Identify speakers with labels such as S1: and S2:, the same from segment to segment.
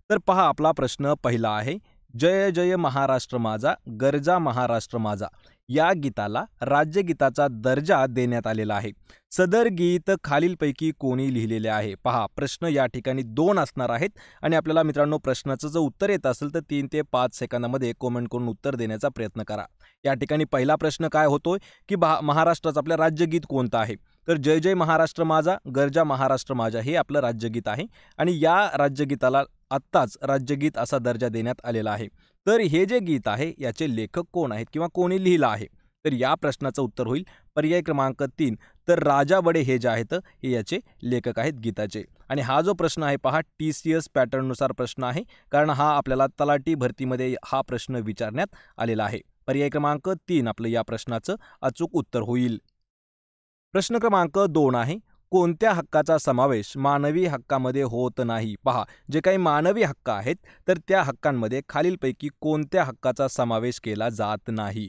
S1: तर पहा आपला प्रश्न पहिला आहे, जय जय महाराष्ट्र माझा गर्जा महाराष्ट्र माझा या गीताला राज्यगीताचा दर्जा देण्यात आलेला आहे. सदर गीत खालीलपैकी कोणी लिहिलेले आहे? पहा प्रश्न या ठिकाणी 2 असणार आहेत आणि आपल्याला मित्रांनो प्रश्नाचं जर उत्तर येत असेल तर 3 ते 5 सेकंदामध्ये कमेंट करून उत्तर देण्याचा प्रयत्न करा. या ठिकाणी पहिला प्रश्न काय होतोय की महाराष्ट्राचं आपलं राज्यगीत कोणतं आहे? तर जय जय महाराष्ट्र माझा गर्जा महाराष्ट्र माझा हे आपलं राज्यगीत आहे आणि या राज्यगीताला आत्ताच राज्यगीत असा दर्जा देण्यात आलेला आहे. तर हे जे गीत आहे याचे लेखक कोण आहेत किंवा कोणी लिहिलं आहे? तर या प्रश्नाचं उत्तर होईल पर्याय क्रमांक 3. तर राजा बडे हे जे आहेत हे याचे लेखक आहेत गीताचे. आणि हा जो प्रश्न आहे पहा TCS पॅटर्ननुसार प्रश्न आहे, कारण हा आपल्याला तलाठी भरतीमध्ये हा प्रश्न विचारण्यात आलेला आहे. पर्याय क्रमांक 3 आपलं या प्रश्नाचं अचूक उत्तर होईल. प्रश्न क्रमांक 2 आहे, कोणत्या हक्काचा समावेश मानवी हक्कामध्ये होत नाही? पहा जे काही मानवी हक्क आहेत तर त्या हक्कांमध्ये खालीलपैकी कोणत्या हक्काचा समावेश केला जात नाही?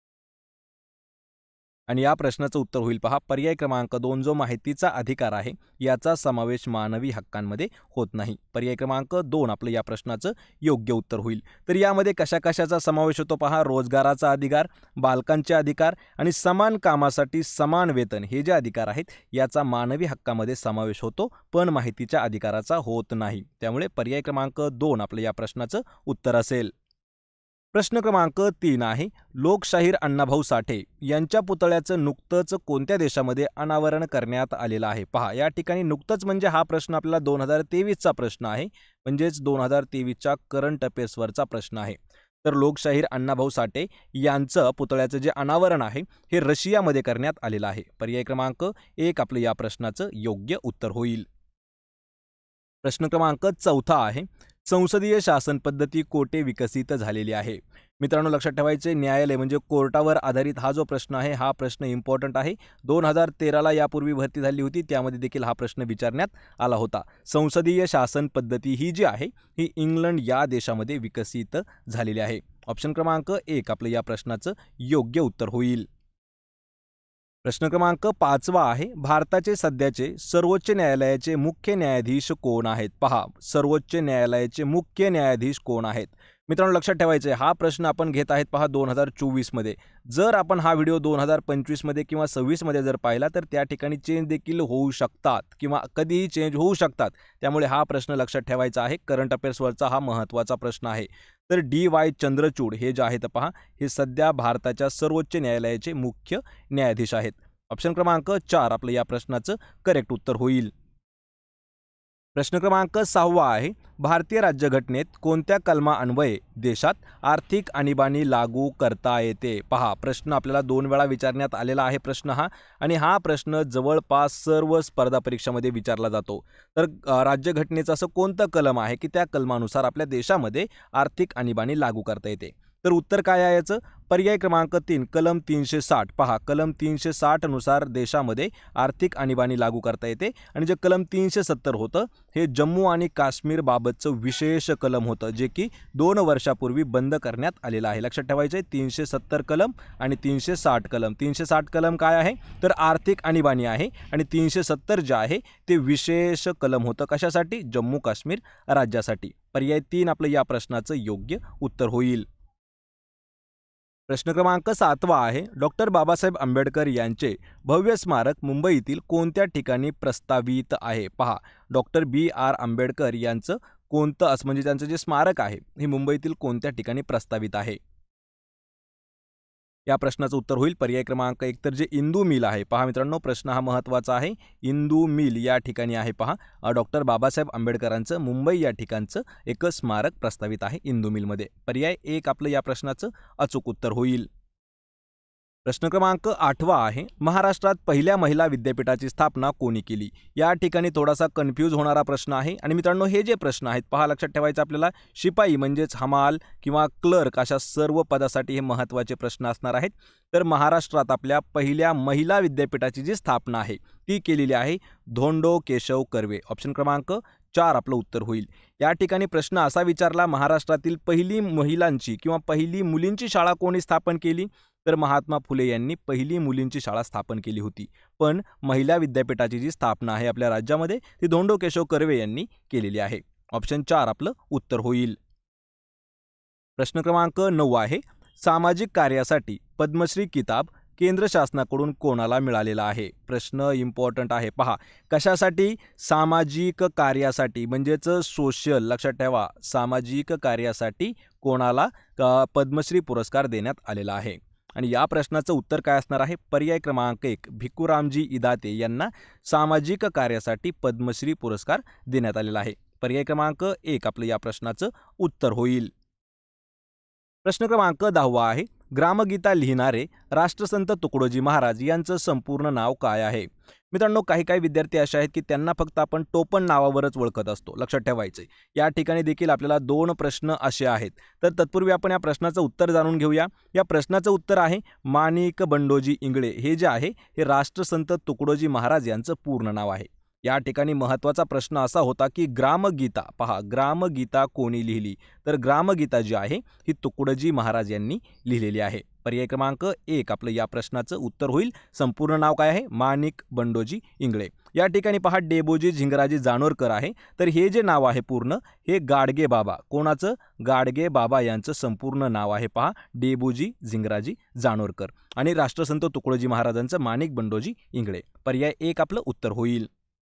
S1: आणि या प्रश्नाचं उत्तर होईल पहा पर्याय क्रमांक 2 जो माहितीचा अधिकार आहे याचा समावेश मानवी हक्कांमध्ये होत नाही. पर्याय क्रमांक 2 आपलं या प्रश्नाचं योग्य उत्तर होईल. तर यामध्ये कशा कशाचा समावेश होतो पहा, रोजगाराचा अधिकार, बालकांचे अधिकार आणि समान कामासाठी समान वेतन हे जे अधिकार आहेत याचा मानवी हक्कामध्ये समावेश होतो, पण माहितीच्या अधिकाराचा होत नाही. त्यामुळे पर्याय क्रमांक 2 आपलं या प्रश्नाचं उत्तर असेल. प्रश्न क्रमांक 3 आहे, लोकशाहीर अण्णाभाऊ साठे यांच्या पुतळ्याचं नुकतंच कोणत्या देशामध्ये अनावरण करण्यात आलेलं आहे? पहा या ठिकाणी नुकतंच म्हणजे हा प्रश्न आपल्याला 2023चा प्रश्न आहे, म्हणजेच 2023च्या करंट अफेअर्सवरचा प्रश्न आहे. तर लोकशाहीर अण्णाभाऊ साठे यांचं पुतळ्याचं जे अनावरण आहे हे रशियामध्ये करण्यात आलेलं आहे. पर्याय क्रमांक 1 आपलं या प्रश्नाचं योग्य उत्तर होईल. प्रश्न क्रमांक 4 आहे, संसदीय शासन पद्धती कोठे विकसित झालेली आहे? मित्रांनो लक्षात ठेवायचे, न्यायालय म्हणजे कोर्टावर आधारित हा जो प्रश्न आहे हा प्रश्न इम्पॉर्टंट आहे. 2013ला यापूर्वी भरती झाली होती, त्यामध्ये देखील हा प्रश्न विचारण्यात आला होता. संसदीय शासन पद्धती ही जी आहे ही इंग्लंड या देशामध्ये विकसित झालेली आहे. ऑप्शन क्रमांक 1 आपलं या प्रश्नाचं योग्य उत्तर होईल. प्रश्न क्रमांक 5 आहे, भारताचे सध्याचे सर्वोच्च न्यायालयाचे मुख्य न्यायाधीश कोण आहेत? पहा सर्वोच्च न्यायालयाचे मुख्य न्यायाधीश कोण आहेत? मित्रांनो लक्षात ठेवायचे, हा प्रश्न आपण घेत आहेत पहा 2024 मध्ये. जर आपण हा व्हिडिओ 2025 मध्ये किंवा 26 मध्ये जर पाहिला तर त्या ठिकाणी चेंज देखील होऊ शकतात किंवा कधीही चेंज होऊ शकतात. त्यामुळे हा प्रश्न लक्षात ठेवायचा आहे. करंट अफेअर्सवरचा हा महत्त्वाचा प्रश्न आहे. तर DY चंद्रचूड हे जे आहेत पहा हे सध्या भारताच्या सर्वोच्च न्यायालयाचे मुख्य न्यायाधीश आहेत. ऑप्शन क्रमांक 4 आपलं या प्रश्नाचं करेक्ट उत्तर होईल. प्रश्न क्रमांक 6 आहे, भारतीय राज्यघटनेत कोणत्या कलमान्वये देशात आर्थिक आणीबाणी लागू करता येते? पहा प्रश्न आपल्याला 2 वेळा विचारण्यात आलेला आहे प्रश्न हा, आणि हा प्रश्न जवळपास सर्व स्पर्धा परीक्षामध्ये विचारला जातो. तर राज्यघटनेचं असं कोणतं कलम आहे की त्या कलमानुसार आपल्या देशामध्ये आर्थिक आणीबाणी लागू करता येते? तर उत्तर काय आहे याचं? पर्याय क्रमांक 3 कलम 360. पहा कलम 360 नुसार देशामध्ये आर्थिक आणीबाणी लागू करता येते. आणि जे कलम 370 होतं हे जम्मू आणि काश्मीर बाबतचं विशेष कलम होतं, जे की 2 वर्षापूर्वी बंद करण्यात आलेलं आहे. लक्षात ठेवायचे 370 कलम आणि 360 कलम. 360 कलम काय आहे तर आर्थिक आणीबाणी आहे, आणि 370 जे आहे ते विशेष कलम होतं. कशासाठी? जम्मू काश्मीर राज्यासाठी. पर्याय 3 आपलं या प्रश्नाचं योग्य उत्तर होईल. प्रश्न क्रमांक 7 आहे, डॉक्टर बाबासाहेब आंबेडकर यांचे भव्य स्मारक मुंबईतील कोणत्या ठिकाणी प्रस्तावित आहे? पहा डॉक्टर BR आंबेडकर यांचं कोणतं म्हणजे त्यांचं जे स्मारक आहे हे मुंबईतील कोणत्या ठिकाणी प्रस्तावित आहे? या प्रश्नाचं उत्तर होईल पर्याय क्रमांक 1 तर जे इंदू मिल आहे. पहा मित्रांनो प्रश्न हा महत्त्वाचा आहे. इंदू मिल या ठिकाणी आहे पहा डॉक्टर बाबासाहेब आंबेडकरांचं मुंबई या ठिकाणचं एक स्मारक प्रस्तावित आहे इंदू मिलमध्ये. पर्याय 1 आपलं या प्रश्नाचं अचूक उत्तर होईल. प्रश्न क्रमांक 8 आहे, महाराष्ट्रात पहिल्या महिला विद्यापीठाची स्थापना कोणी केली? या ठिकाणी थोडासा कन्फ्यूज होणारा प्रश्न आहे. आणि मित्रांनो हे जे प्रश्न आहेत पहा लक्षात ठेवायचं आपल्याला, शिपाई म्हणजेच हमाल किंवा क्लर्क अशा सर्व पदासाठी हे महत्त्वाचे प्रश्न असणार आहेत. तर महाराष्ट्रात आपल्या पहिल्या महिला विद्यापीठाची जी स्थापना आहे ती केलेली आहे धोंडो केशव कर्वे. ऑप्शन क्रमांक 4 आपलं उत्तर होईल. या ठिकाणी प्रश्न असा विचारला, महाराष्ट्रातील पहिली महिलांची किंवा पहिली मुलींची शाळा कोणी स्थापन केली? तर महात्मा फुले यांनी पहिली मुलींची शाळा स्थापन केली होती. पण महिला विद्यापीठाची जी स्थापना आहे आपल्या राज्यामध्ये ती धोंडो केशव कर्वे यांनी केलेली आहे. ऑप्शन 4 आपलं उत्तर होईल. प्रश्न क्रमांक 9 आहे, सामाजिक कार्यासाठी पद्मश्री किताब केंद्र शासनाकडून कोणाला मिळालेला आहे? प्रश्न इम्पॉर्टंट आहे पहा. कशासाठी? सामाजिक कार्यासाठी, म्हणजेच सोशल. लक्षात ठेवा, सामाजिक कार्यासाठी कोणाला पद्मश्री पुरस्कार देण्यात आलेला आहे? आणि या प्रश्नाचं उत्तर काय असणार आहे? पर्याय क्रमांक 1, भिक्खूरामजी इदाते यांना सामाजिक कार्यासाठी पद्मश्री पुरस्कार देण्यात आलेला आहे. पर्याय क्रमांक 1 आपलं या प्रश्नाचं उत्तर होईल. प्रश्न क्रमांक 10 आहे, ग्रामगीता लिहिणारे राष्ट्रसंत तुकडोजी महाराज यांचं संपूर्ण नाव काय आहे? मित्रांनो, काही विद्यार्थी असे आहेत की त्यांना फक्त आपण टोपण नावावरच ओळखत असतो. लक्षात ठेवायचे. या ठिकाणी देखील आपल्याला 2 प्रश्न असे आहेत. तर तत्पूर्वी आपण या प्रश्नाचं उत्तर जाणून घेऊया. या प्रश्नाचं उत्तर आहे माणिक बंडोजी इंगळे. हे जे आहे हे राष्ट्रसंत तुकडोजी महाराज यांचं पूर्ण नाव आहे. या ठिकाणी महत्त्वाचा प्रश्न असा होता की ग्रामगीता, पहा, ग्रामगीता कोणी लिहिली? तर ग्रामगीता जी आहे ही तुकडोजी महाराज यांनी लिहिलेली आहे. पर्याय क्रमांक 1 आपलं या प्रश्नाचं उत्तर होईल. संपूर्ण नाव काय आहे? माणिक बंडोजी इंगळे. या ठिकाणी पहा, डेबोजी झिंगराजी जानोरकर आहे. तर हे जे नाव आहे पूर्ण, हे गाडगे बाबा, कोणाचं? गाडगे बाबा यांचं संपूर्ण नाव आहे. पहा, डेबोजी झिंगराजी जानोरकर. आणि राष्ट्रसंत तुकडोजी महाराजांचं माणिक बंडोजी इंगळे. पर्याय 1 आपलं उत्तर होईल.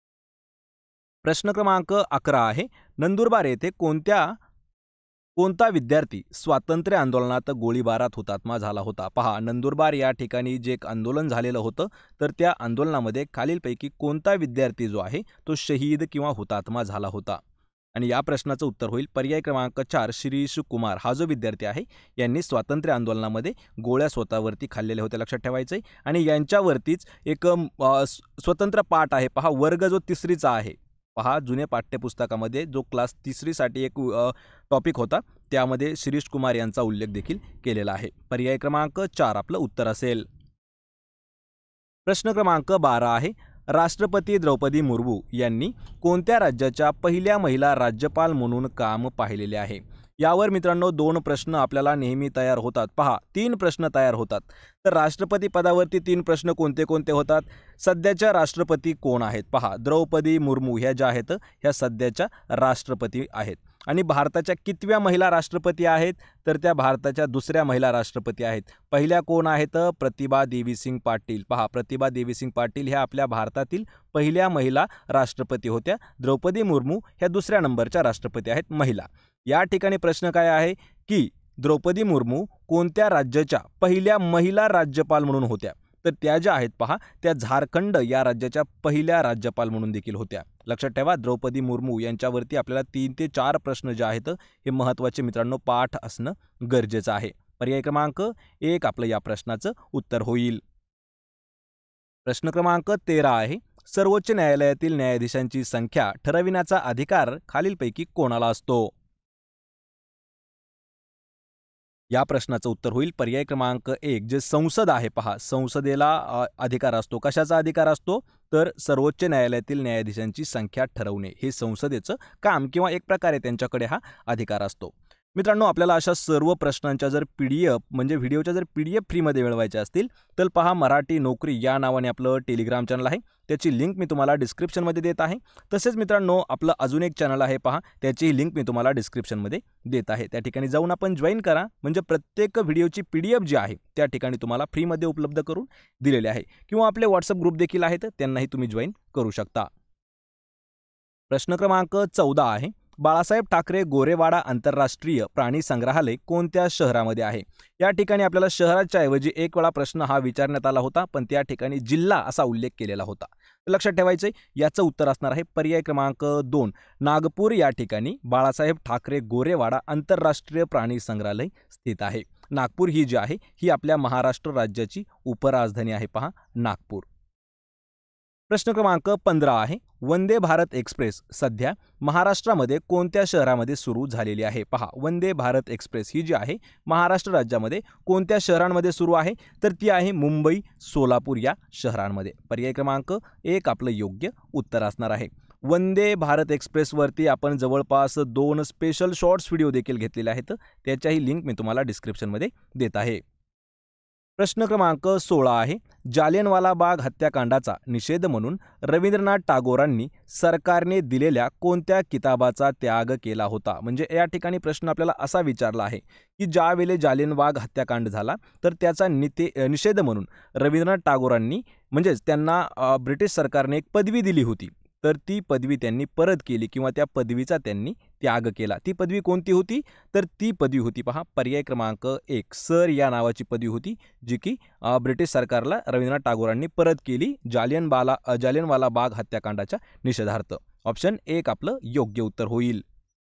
S1: प्रश्न क्रमांक 11 आहे, नंदुरबार येथे कोणता विद्यार्थी स्वातंत्र्य आंदोलनात गोळीबारात हुतात्मा झाला होता? पहा, नंदुरबार या ठिकाणी जे एक आंदोलन झालेलं होतं, तर त्या आंदोलनामध्ये खालीलपैकी कोणता विद्यार्थी जो आहे तो शहीद किंवा हुतात्मा झाला होता? आणि या प्रश्नाचं उत्तर होईल पर्याय क्रमांक 4, शिरीष कुमार. हा जो विद्यार्थी आहे यांनी स्वातंत्र्य आंदोलनामध्ये गोळ्या स्वतःवरती खाल्लेल्या होत्या. लक्षात ठेवायचं. आणि यांच्यावरतीच एक स्वतंत्र पाठ आहे. पहा, वर्ग जो 3रीचा आहे, पहा, जुन्या पाठ्यपुस्तकामध्ये जो क्लास 3रीसाठी एक टॉपिक होता, त्यामध्ये शिरीष कुमार यांचा उल्लेख देखील केलेला आहे. पर्याय क्रमांक 4 आपलं उत्तर असेल. प्रश्न क्रमांक 12 आहे, राष्ट्रपती द्रौपदी मुर्मू यांनी कोणत्या राज्याच्या पहिल्या महिला राज्यपाल म्हणून काम पाहिलेले आहे? यावर मित्रांनो 2 प्रश्न आपल्याला नेहमी तयार होतात. पहा, 3 प्रश्न तयार होतात. तर राष्ट्रपती पदावरती 3 प्रश्न कोणते कोणते होतात? सध्याच्या राष्ट्रपती कोण आहेत? पहा, द्रौपदी मुर्मू ह्या ज्या आहेत ह्या सध्याच्या राष्ट्रपती आहेत. आणि भारताच्या कितव्या महिला राष्ट्रपती आहेत? तर त्या भारताच्या 2ऱ्या महिला राष्ट्रपती आहेत. पहिल्या कोण आहेत? प्रतिभा देवीसिंग पाटील. पहा, प्रतिभा देवीसिंग पाटील ह्या आपल्या भारतातील पहिल्या महिला राष्ट्रपती होत्या. द्रौपदी मुर्मू ह्या 2ऱ्या नंबरच्या राष्ट्रपती आहेत, महिला. या ठिकाणी प्रश्न काय आहे की द्रौपदी मुर्मू कोणत्या राज्याच्या पहिल्या महिला राज्यपाल म्हणून होत्या? तर त्या ज्या आहेत पहा, त्या झारखंड या राज्याच्या पहिल्या राज्यपाल म्हणून देखील होत्या. लक्षात ठेवा, द्रौपदी मुर्मू यांच्यावरती आपल्याला 3 ते 4 प्रश्न जे आहेत हे महत्त्वाचे मित्रांनो पाठ असणं गरजेचं आहे. पर्याय क्रमांक 1 आपलं या प्रश्नाचं उत्तर होईल. प्रश्न क्रमांक 13 आहे, सर्वोच्च न्यायालयातील न्यायाधीशांची संख्या ठरविण्याचा अधिकार खालीलपैकी कोणाला असतो? या प्रश्नाचं उत्तर होईल पर्याय क्रमांक 1, जे संसद आहे. पहा, संसदेला अधिकार असतो. कशाचा अधिकार असतो? तर सर्वोच्च न्यायालयातील न्यायाधीशांची संख्या ठरवणे हे संसदेचं काम किंवा एक प्रकारे त्यांच्याकडे हा अधिकार असतो. मित्रांनो, आपल्याला अशा सर्व प्रश्नांच्या जर PDF म्हणजे व्हिडिओच्या जर PDF फ्रीमध्ये मिळवायच्या असतील तर पहा, मराठी नोकरी या नावाने आपलं टेलिग्राम चॅनल आहे. त्याची लिंक मी तुम्हाला डिस्क्रिप्शनमध्ये देत आहे. तसेच मित्रांनो, आपलं अजून एक चॅनल आहे पहा, त्याची लिंक मी तुम्हाला डिस्क्रिप्शनमध्ये देत आहे. त्या ठिकाणी जाऊन आपण जॉईन करा. म्हणजे प्रत्येक व्हिडिओची PDF जी आहे त्या ठिकाणी तुम्हाला फ्रीमध्ये उपलब्ध करून दिलेली आहे. किंवा आपले व्हॉट्सअप ग्रुप देखील आहेत, त्यांनाही तुम्ही जॉईन करू शकता. प्रश्न क्रमांक 14 आहे, बाळासाहेब ठाकरे गोरेवाडा आंतरराष्ट्रीय प्राणी संग्रहालय कोणत्या शहरामध्ये आहे? या ठिकाणी आपल्याला शहराच्या ऐवजी एक वेळा प्रश्न हा विचारण्यात आला होता, पण त्या ठिकाणी जिल्हा असा उल्लेख केलेला होता. लक्षात ठेवायचं, याचं उत्तर असणार आहे पर्याय क्रमांक 2, नागपूर या ठिकाणी बाळासाहेब ठाकरे गोरेवाडा आंतरराष्ट्रीय प्राणी संग्रहालय स्थित आहे. नागपूर ही जी आहे ही आपल्या महाराष्ट्र राज्याची उपराजधानी आहे. पहा, नागपूर. प्रश्न क्रमांक 15 आहे, वंदे भारत एक्सप्रेस सध्या महाराष्ट्रामध्ये कोणत्या शहरामध्ये सुरू झालेली आहे? पहा, वंदे भारत एक्सप्रेस ही जी आहे महाराष्ट्र राज्यामध्ये कोणत्या शहरांमध्ये सुरू आहे? तर ती आहे मुंबई, सोलापूर या शहरांमध्ये. पर्याय क्रमांक 1 आपलं योग्य उत्तर असणार आहे. वंदे भारत एक्सप्रेसवरती आपण जवळपास 2 स्पेशल शॉर्ट्स व्हिडिओ देखील घेतलेले आहेत. त्याच्याही लिंक मी तुम्हाला डिस्क्रिप्शनमध्ये देत आहे. प्रश्न क्रमांक 16 आहे. जालियनवाला बाग हत्याकांडाचा निषेध म्हणून रवींद्रनाथ टागोरांनी सरकारने दिलेल्या कोणत्या किताबाचा त्याग केला होता? म्हणजे या ठिकाणी प्रश्न आपल्याला असा विचारला आहे की ज्यावेळेला जालियनवाला हत्याकांड झाला तर त्याचा निषेध म्हणून रवींद्रनाथ टागोरांनी म्हणजेच त्यांना ब्रिटिश सरकारने एक पदवी दिली होती, तर ती पदवी त्यांनी परत केली किंवा त्या पदवीचा त्यांनी त्याग केला. ती पदवी कोणती होती? तर ती पदवी होती पहा पर्याय क्रमांक 1 सर या नावाची पदवी होती, जी की ब्रिटिश सरकारला रवींद्रनाथ टागोरांनी परत केली जालियनवाला बाग हत्याकांडाच्या निषेधार्थ. ऑप्शन 1 आपलं योग्य उत्तर होईल.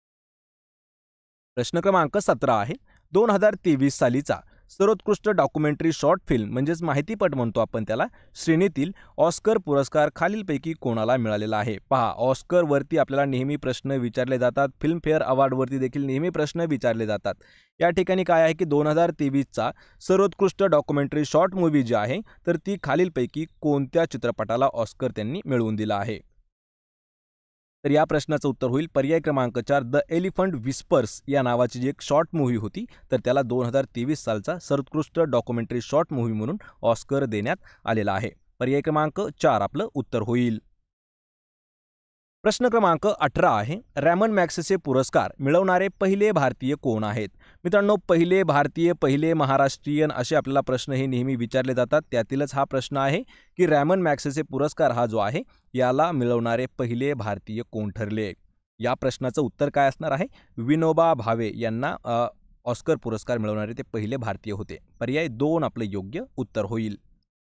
S1: प्रश्न क्रमांक 17 आहे. 2023 सालीचा सर्वोत्कृष्ट डॉक्युमेंटरी शॉर्ट फिल्म म्हणजेच माहितीपट म्हणतो आपण त्याला श्रेणीतील ऑस्कर पुरस्कार खालीलपैकी कोणाला मिळालेला आहे? पहा, ऑस्करवरती आपल्याला नेहमी प्रश्न विचारले जातात, फिल्मफेअर अवॉर्डवरती देखील नेहमी प्रश्न विचारले जातात. या ठिकाणी काय आहे की 2023चा सर्वोत्कृष्ट डॉक्युमेंटरी शॉर्ट मूव्ही जी आहे तर ती खालीलपैकी कोणत्या चित्रपटाला ऑस्कर त्यांनी मिळवून दिला आहे? तर या प्रश्नाचं उत्तर होईल पर्याय क्रमांक 4 द एलिफंट विस्पर्स या नावाची जी एक शॉर्ट मूव्ही होती तर त्याला 2023 सालचा सर्वोत्कृष्ट डॉक्युमेंटरी शॉर्ट मूव्ही म्हणून ऑस्कर देण्यात आलेला आहे. पर्याय क्रमांक 4 आपलं उत्तर होईल. प्रश्न क्रमांक 18 आहे. रॅमन मॅग्सेसे पुरस्कार मिळवणारे पहिले भारतीय कोण आहेत? मित्रांनो, पहिले भारतीय, पहिले महाराष्ट्रीयन असे आपल्याला प्रश्न हे नेहमी विचारले जातात. त्यातीलच हा प्रश्न आहे की रॅमन मॅग्सेसे पुरस्कार हा जो आहे याला मिळवणारे पहिले भारतीय कोण ठरले? या प्रश्नाचं उत्तर काय असणार आहे? विनोबा भावे यांना ऑस्कर पुरस्कार मिळवणारे ते पहिले भारतीय होते. पर्याय 2 आपलं योग्य उत्तर होईल.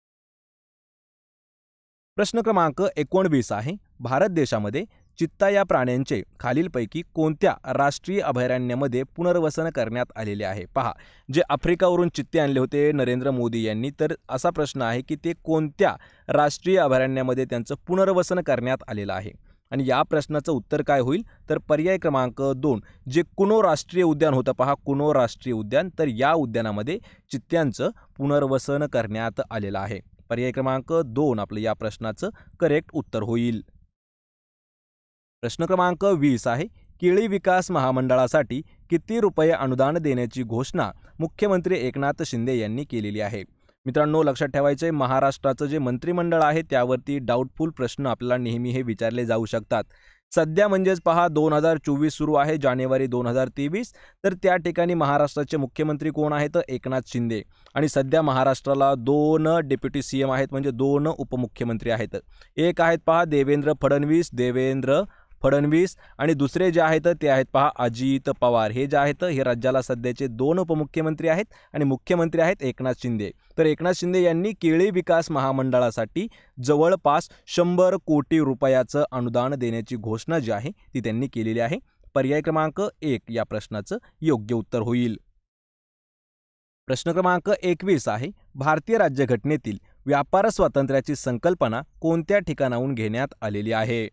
S1: प्रश्न क्रमांक 19 आहे. भारत देशामध्ये चित्ता या प्राण्यांचे खालीलपैकी कोणत्या राष्ट्रीय अभयारण्यामध्ये पुनर्वसन करण्यात आलेले आहे? पहा, जे आफ्रिकावरून चित्ते आणले होते नरेंद्र मोदी यांनी, तर असा प्रश्न आहे की ते कोणत्या राष्ट्रीय अभयारण्यामध्ये त्यांचं पुनर्वसन करण्यात आलेलं आहे? आणि या प्रश्नाचं उत्तर काय होईल? तर पर्याय क्रमांक 2 जे कुनो राष्ट्रीय उद्यान होतं पहा, कुनो राष्ट्रीय उद्यान, तर या उद्यानामध्ये चित्त्यांचं पुनर्वसन करण्यात आलेलं आहे. पर्याय क्रमांक 2 आपलं या प्रश्नाचं करेक्ट उत्तर होईल. प्रश्न क्रमांक 20 आहे. केळी विकास महामंडळासाठी किती रुपये अनुदान देण्याची घोषणा मुख्यमंत्री एकनाथ शिंदे यांनी केलेली आहे? मित्रांनो, लक्षात ठेवायचे, महाराष्ट्राचं जे मंत्रिमंडळ आहे त्यावरती डाऊटफुल प्रश्न आपल्याला नेहमी हे विचारले जाऊ शकतात. सध्या म्हणजेच पहा 2024 सुरू आहे, जानेवारी 2023, तर त्या ठिकाणी महाराष्ट्राचे मुख्यमंत्री कोण आहेत? एकनाथ शिंदे. आणि सध्या महाराष्ट्राला 2 डेप्युटी CM आहेत, म्हणजे 2 उपमुख्यमंत्री आहेत. एक आहेत पहा देवेंद्र फडणवीस आणि दुसरे जे आहेत ते आहेत पहा अजित पवार. हे जे आहेत हे राज्याला सध्याचे 2 उपमुख्यमंत्री आहेत आणि मुख्यमंत्री आहेत एकनाथ शिंदे. तर एकनाथ शिंदे यांनी केळी विकास महामंडळासाठी जवळपास 100 कोटी रुपयाचं अनुदान देण्याची घोषणा जी आहे ती त्यांनी केलेली आहे. पर्याय क्रमांक 1 या प्रश्नाचं योग्य उत्तर होईल. प्रश्न क्रमांक 21 आहे. भारतीय राज्यघटनेतील व्यापार स्वातंत्र्याची संकल्पना कोणत्या ठिकाणाहून घेण्यात आलेली आहे?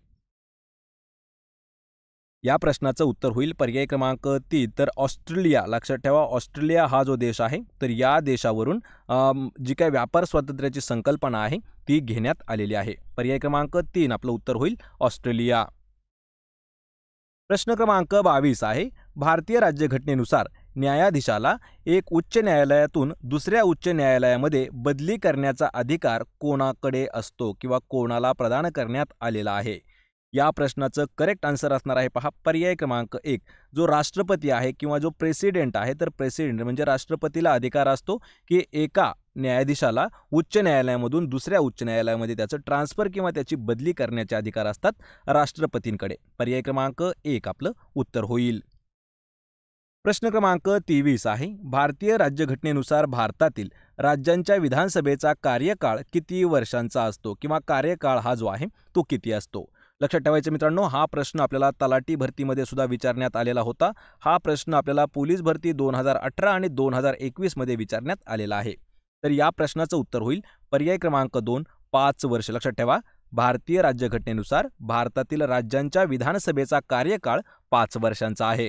S1: या प्रश्नाचं उत्तर होईल पर्याय क्रमांक 3 तर ऑस्ट्रेलिया. लक्षात ठेवा, ऑस्ट्रेलिया हा जो देश आहे तर या देशावरून जी काही व्यापार स्वातंत्र्याची संकल्पना आहे ती घेण्यात आलेली आहे. पर्याय क्रमांक 3 आपलं उत्तर होईल ऑस्ट्रेलिया. प्रश्न क्रमांक 22 आहे. भारतीय राज्यघटनेनुसार न्यायाधीशाला एक उच्च न्यायालयातून दुसऱ्या उच्च न्यायालयामध्ये बदली करण्याचा अधिकार कोणाकडे असतो किंवा कोणाला प्रदान करण्यात आलेला आहे? या प्रश्नाचं करेक्ट आन्सर असणार आहे पहा पर्याय क्रमांक 1 जो राष्ट्रपती आहे किंवा जो प्रेसिडेंट आहे, तर प्रेसिडेंट म्हणजे राष्ट्रपतीला अधिकार असतो की एका न्यायाधीशाला उच्च न्यायालयामधून दुसऱ्या उच्च न्यायालयामध्ये त्याचं ट्रान्सफर किंवा त्याची बदली करण्याचे अधिकार असतात राष्ट्रपतींकडे. पर्याय क्रमांक 1 आपलं उत्तर होईल. प्रश्न क्रमांक 23 आहे. भारतीय राज्यघटनेनुसार भारतातील राज्यांच्या विधानसभेचा कार्यकाळ किती वर्षांचा असतो किंवा कार्यकाळ हा जो आहे तो किती असतो? लक्षात ठेवायचं मित्रांनो, हा प्रश्न आपल्याला तलाठी भरतीमध्ये सुद्धा विचारण्यात आलेला होता. हा प्रश्न आपल्याला पोलीस भरती 2018 आणि 2021 मध्ये विचारण्यात आलेला आहे. तर या प्रश्नाचं उत्तर होईल पर्याय क्रमांक 2 5 वर्ष. लक्षात ठेवा, भारतीय राज्यघटनेनुसार भारतातील राज्यांच्या विधानसभेचा कार्यकाळ 5 वर्षांचा आहे.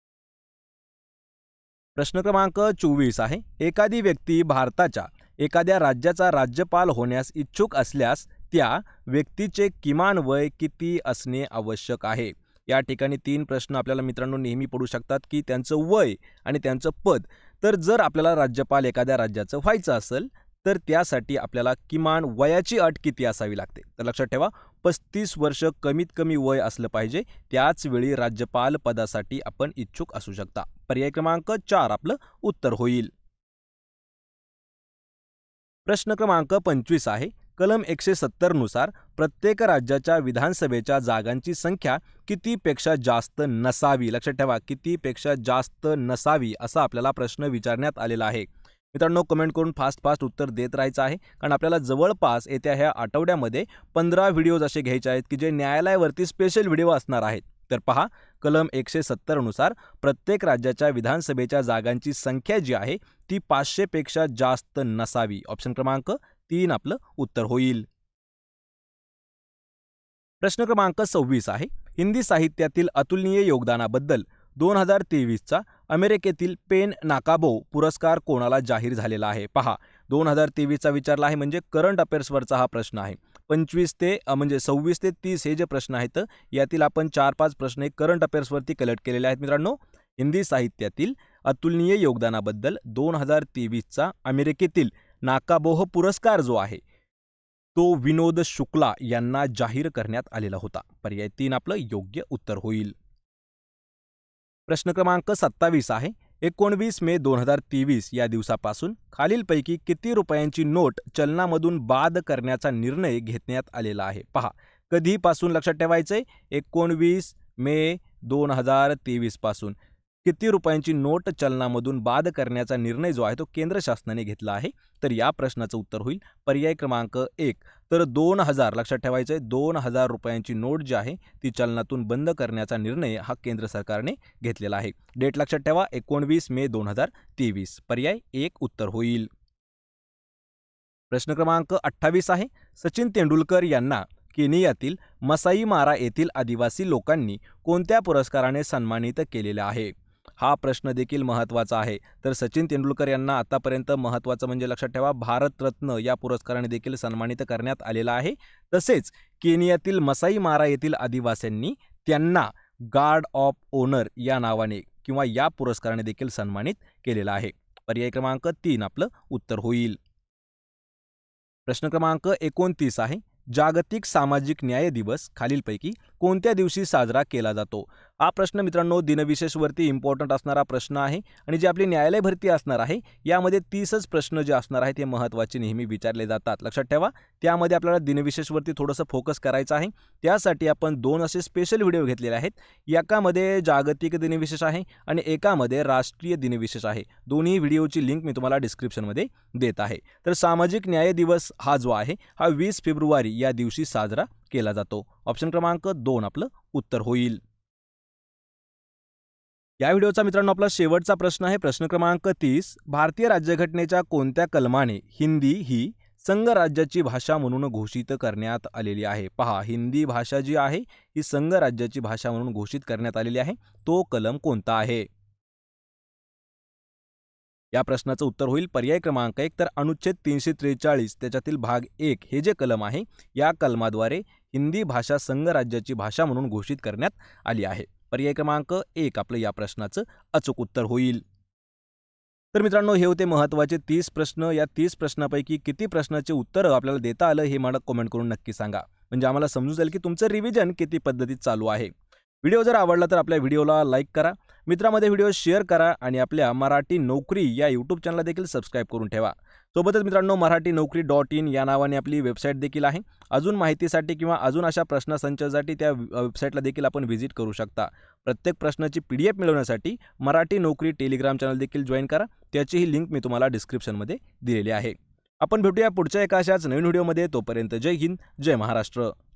S1: प्रश्न क्रमांक 24 आहे. एखादी व्यक्ती भारताच्या एखाद्या राज्याचा राज्यपाल होण्यास इच्छुक असल्यास त्या व्यक्तीचे किमान वय किती असणे आवश्यक आहे? या ठिकाणी 3 प्रश्न आपल्याला मित्रांनो नेहमी पडू शकतात की त्यांचं वय आणि त्यांचं पद. तर जर आपल्याला राज्यपाल एखाद्या राज्याचं व्हायचं असेल तर त्यासाठी आपल्याला किमान वयाची अट किती असावी लागते. तर लक्षात ठेवा 35 वर्ष कमीत कमी वय असलं पाहिजे. त्याच वेळी राज्यपाल पदासाठी आपण इच्छुक असू शकता. पर्याय क्रमांक 4 आपलं उत्तर होईल. प्रश्न क्रमांक 25 आहे. कलम 170 नुसार प्रत्येक राज्याच्या विधानसभेच्या जागांची संख्या कितीपेक्षा जास्त नसावी. लक्षात ठेवा कितीपेक्षा जास्त नसावी असा आपल्याला प्रश्न विचारण्यात आलेला आहे. मित्रांनो कमेंट करून फास्ट उत्तर देत राहायचं आहे, कारण आपल्याला जवळपास येत्या ह्या आठवड्यामध्ये 15 व्हिडिओज असे घ्यायचे आहेत की जे न्यायालयावरती स्पेशल व्हिडिओ असणार आहेत. तर पहा, कलम 170 नुसार प्रत्येक राज्याच्या विधानसभेच्या जागांची संख्या जी आहे ती 500 पेक्षा जास्त नसावी. ऑप्शन क्रमांक 3 आपलं उत्तर होईल. प्रश्न क्रमांक 26 आहे. हिंदी साहित्यातील अतुलनीय योगदानाबद्दल 2023चा अमेरिकेतील पेन नाकाबो पुरस्कार कोणाला जाहीर झालेला आहे. पहा, 2023चा विचारला आहे म्हणजे करंट अफेअर्सवरचा हा प्रश्न आहे. 26 ते 30 हे जे प्रश्न आहेत यातील आपण 4-5 प्रश्न करंट अफेअर्सवरती कलेक्ट केलेले आहेत. मित्रांनो हिंदी साहित्यातील अतुलनीय योगदानाबद्दल 2023चा अमेरिकेतील नाकाबोह पुरस्कार जो आहे तो विनोद शुक्ला यांना जाहीर करण्यात आलेला होता. पर्याय 3 आपलं योग्य उत्तर होईल. प्रश्न क्रमांक 27 आहे. 19 मे 2023 या दिवसापासून खालीलपैकी किती रुपयांची नोट चलनामधून बाद करण्याचा निर्णय घेण्यात आलेला आहे. पहा, कधीपासून लक्षात ठेवायचंय 19 मे 2023 पासून किती रुपयांची नोट चलनामधून बाद करण्याचा निर्णय जो आहे तो केंद्र शासनाने घेतला आहे. तर या प्रश्नाचं उत्तर होईल पर्याय क्रमांक 1. तर 2000 लक्षात ठेवायचंय 2000 रुपयांची नोट जी आहे ती चलनातून बंद करण्याचा निर्णय हा केंद्र सरकारने घेतलेला आहे. डेट लक्षात ठेवा 19 मे 2023. पर्याय 1 उत्तर होईल. प्रश्न क्रमांक 28 आहे. सचिन तेंडुलकर यांना केनियातील मसाई मारा येथील आदिवासी लोकांनी कोणत्या पुरस्काराने सन्मानित केलेले आहे. हा प्रश्न देखील महत्त्वाचा आहे. तर सचिन तेंडुलकर यांना आतापर्यंत महत्त्वाचं म्हणजे लक्षात ठेवा भारतरत्न या पुरस्काराने देखील सन्मानित करण्यात आलेला आहे. तसेच केनियातील मसाई मारा येथील आदिवासींनी त्यांना गार्ड ऑफ ऑनर या नावाने किंवा या पुरस्काराने देखील सन्मानित केलेला आहे. पर्याय क्रमांक 3 आपलं उत्तर होईल. प्रश्न क्रमांक 29 आहे. जागतिक सामाजिक न्याय दिवस खालीलपैकी कोणत्या दिवशी साजरा केला जातो. हा प्रश्न मित्रांनो दिनविशेषवरती इम्पॉर्टंट असणारा प्रश्न आहे आणि जी आपली न्यायालय भरती असणार आहे यामध्ये 30च प्रश्न जे असणार आहेत ते महत्त्वाचे नेहमी विचारले जातात. लक्षात ठेवा त्यामध्ये आपल्याला दिनविशेषवरती थोडंसं फोकस करायचं आहे. त्यासाठी आपण 2 असे स्पेशल व्हिडिओ घेतलेले आहेत. एकामध्ये जागतिक दिनविशेष आहे आणि एकामध्ये राष्ट्रीय दिनविशेष आहे. दोन्ही व्हिडिओची लिंक मी तुम्हाला डिस्क्रिप्शनमध्ये देत आहे. तर सामाजिक न्याय दिवस हा जो आहे हा 20 फेब्रुवारी या दिवशी साजरा केला जातो. ऑप्शन क्रमांक 2 आपलं उत्तर होईल. या व्हिडिओचा मित्रांनो आपला शेवटचा प्रश्न आहे. प्रश्न क्रमांक 30. भारतीय राज्यघटनेच्या कोणत्या कलमाने हिंदी ही संघ राज्याची भाषा म्हणून घोषित करण्यात आलेली आहे. पहा, हिंदी भाषा जी आहे ही संघ राज्याची भाषा म्हणून घोषित करण्यात आलेली आहे. तो कलम कोणता आहे. या प्रश्नाचं उत्तर होईल पर्याय क्रमांक 1. तर अनुच्छेद 343 त्याच्यातील भाग 1 हे जे कलम आहे या कलमाद्वारे हिंदी भाषा संघ राज्याची भाषा म्हणून घोषित करण्यात आली आहे. पर्याय क्रमांक 1 आपलं या प्रश्नाचं अचूक उत्तर होईल. तर मित्रांनो हे होते महत्त्वाचे 30 प्रश्न. या 30 प्रश्नापैकी किती प्रश्नाचे उत्तरं आपल्याला देता आलं हे मला कमेंट करून नक्की सांगा, म्हणजे आम्हाला समजून जाईल की तुमचं रिव्हिजन किती पद्धतीत चालू आहे. व्हिडिओ जर आवडला तर आपल्या व्हिडिओला लाईक करा, मित्रांमध्ये व्हिडिओ शेअर करा आणि आपल्या मराठी नोकरी या यूट्यूब चॅनलला देखील सबस्क्राईब करून ठेवा. सोबतच मित्रांनो marathi-naukri.in या नावाने आपली वेबसाईट देखील आहे. अजून माहितीसाठी किंवा अजून अशा प्रश्नसंचासाठी त्या वेबसाईटला देखील आपण व्हिजिट करू शकता. प्रत्येक प्रश्नाची PDF मिळवण्यासाठी मराठी नोकरी टेलिग्राम चॅनल देखील जॉईन करा. त्याचीही लिंक मी तुम्हाला डिस्क्रिप्शनमध्ये दिलेली आहे. आपण भेटूया पुढच्या एका अशाच नवीन व्हिडिओमध्ये. तोपर्यंत जय हिंद, जय महाराष्ट्र.